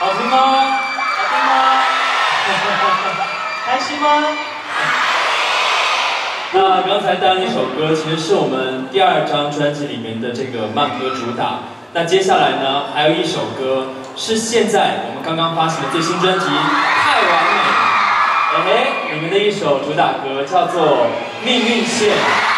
好听吗？好听吗？开心吗？那刚才带来一首歌，其实是我们第2张专辑里面的这个慢歌主打。那接下来呢，还有一首歌是现在我们刚刚发行的最新专辑《太完美》里面的一首主打歌，叫做《命运线》。